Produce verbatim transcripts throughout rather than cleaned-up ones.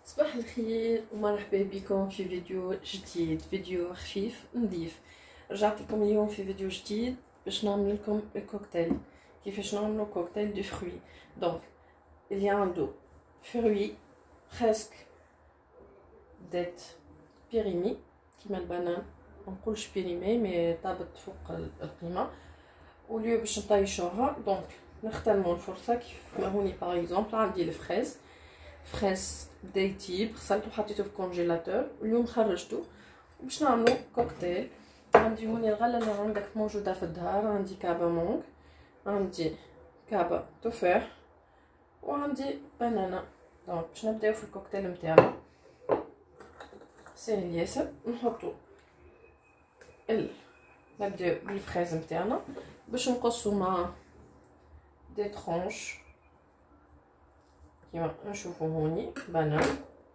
صباح الخير ومرحبا بكم في فيديو جديد، فيديو خفيف نظيف. رجعت لكم اليوم في فيديو جديد باش نعمل لكم الكوكتيل. كيفاش نعملوا كوكتيل دو فروي. دونك اللي عنده فروي فريسك ديت بيريمي كيما البنان، ما نقولش بيريمي مي طابت فوق القيمه، وليو باش نطيشوها. دونك نختموا الفرصه كيف ما هوني. باغ اكزومبل عندي الفريز فريز بدا يطيب، غسلته وحطيته في الكونجيلاتور، واليوم خرجته باش نعملو كوكتيل. عندي هوني الغله اللي عندك موجوده في الدار، عندي كابه مونغ، عندي كابه تفاح، وعندي بنانه. دونك باش نبداو في الكوكتيل نتاعنا. سهل ياسر. نحطو ال نبداو بالفريز نتاعنا باش نقصو مع دي ترونش كيما نشوفو هوني بنان،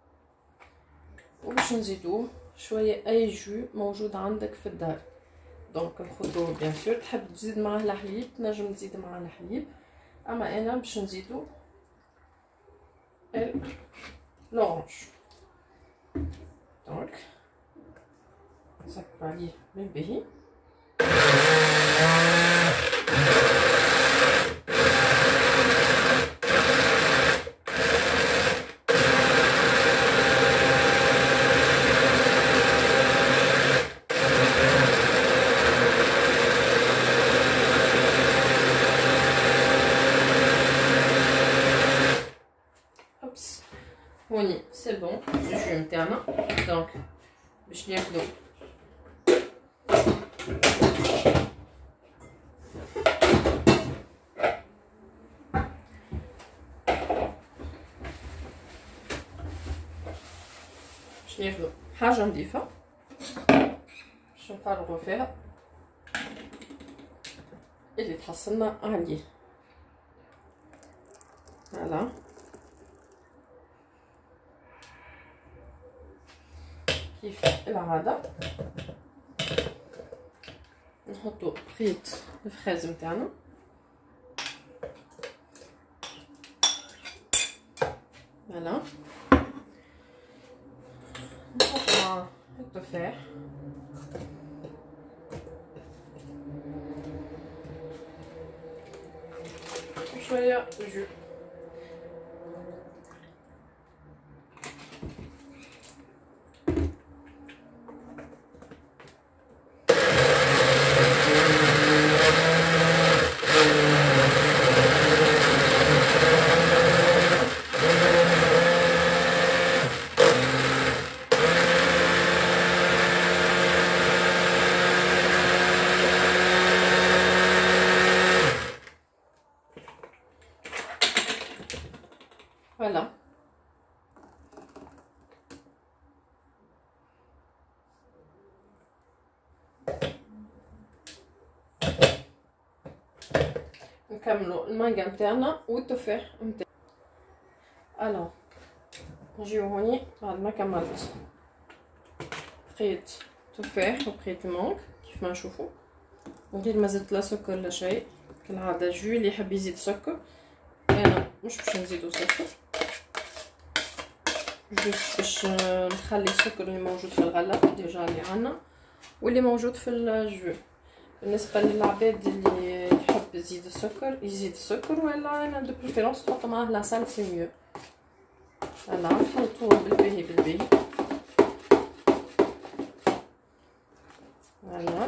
وباش نزيدوه شويه اي جو موجود عندك في الدار. دونك الخضور بيان سور، تحب تزيد معاه الحليب تنجم تزيد معاه الحليب، اما انا باش نزيدو لورانج. دونك نسكرو عليه بالبهي. هوني سي بون الجو نتاعنا. دونك باش ناكلو باش ناخدو حاجه نظيفه باش نفرغو فيها اللي تحصلنا عليه. فوالا كيف العاده نحطو خيط الفخاز نتاعنا. فوالا نحط مع التفاح وشويه جو. فوالا نكملو المانجا نتاعنا والتفاح نتاعنا. الو نجيو هوني بعد ما كملت خيط تفاح وخيط مانغ كيف ما نشوفو، غير ما زدت لا سكر لا شيء كالعاده. جو اللي يحب يزيد سكر، انا مش باش نزيدو سكر، جوست باش نخلي السكر اللي موجود في الغله ديجا اللي عندنا واللي موجود في الجو. بالنسبه للعباد اللي يحب يزيد السكر يزيد السكر، ولا انا دو بريفيرونس تحط معاه لاصال سي ميو. فوالا نخلطوه بالباهي بالباهي. فوالا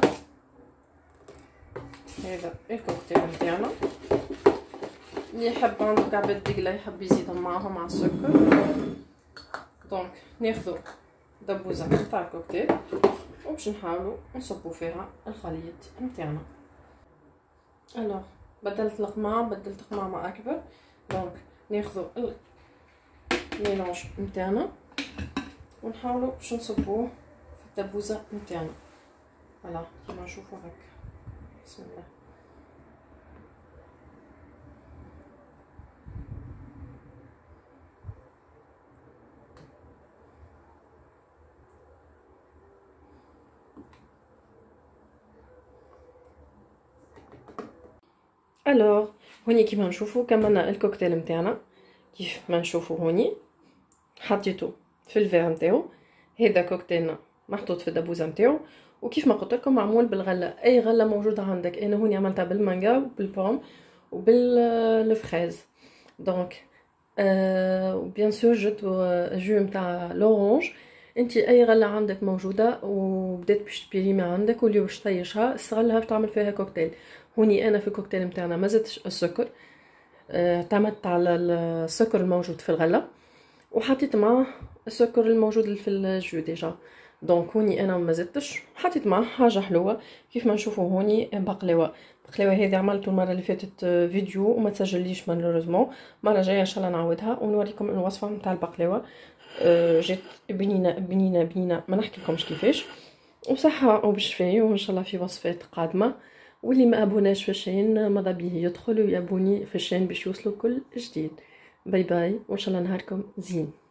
هذا الكوكتيل نتاعنا. اللي يحب عنده كعبات دقله يحب يزيدهم معاهم مع السكر. دونك ناخذو دبوزه نتاع الكوكتيل وباش نحاولوا نصبوا فيها الخليط نتاعنا. الوغ بدلت القمع، بدلت قمامه اكبر. دونك ناخذو الميلونج نتاعنا ونحاولوا باش نصبوه في الدبوزه نتاعنا. فوالا كيما نشوفوا هكا. بسم الله. الوغ هوني كيما نشوفوا كملنا الكوكتيل نتاعنا كيف ما نشوفوا هوني. حطيته في الفير نتاعو. هذا كوكتيلنا محطوط في الدبوزه نتاعو، وكيف ما قلت لكم معمول بالغله، اي غله موجوده عندك. انا هوني عملتها بالمانجا وبالبوم وبالفريز. دونك أه بيان سور جبت جو نتاع لورانج. انت اي غله عندك موجوده وبدات باش تبيريمي عندك واللي باش تطيشها استغلها باش تعمل فيها كوكتيل. هوني انا في الكوكتيل نتاعنا ما زدتش السكر، أه اعتمدت على السكر الموجود في الغله وحطيت معاه السكر الموجود في الجو ديجا. دونك هوني انا ما زدتش، حطيت معاه حاجه حلوه كيف ما نشوفوا هوني بقلاوه. بقلاوه هذه عملته المره اللي فاتت فيديو وما تسجليش مالوريزمون. المره الجايه ان شاء الله نعاودها ونوريكم الوصفه نتاع البقلاوه. أه جات بنينه بنينه بنينه ما نحكي لكمش كيفاش. وصحه وبالشفاء وان شاء الله في وصفات قادمه. واللي ما ابوناش في الشين ماذا به يدخل ويابوني في الشين باش يوصلوا كل جديد. باي باي وان شاء الله نهاركم زين.